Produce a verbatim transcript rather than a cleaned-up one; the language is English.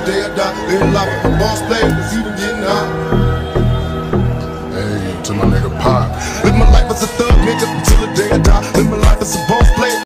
day I die. Live life with a boss player, cause even getting high. Hey, to my nigga Pop. Live my life as a thug.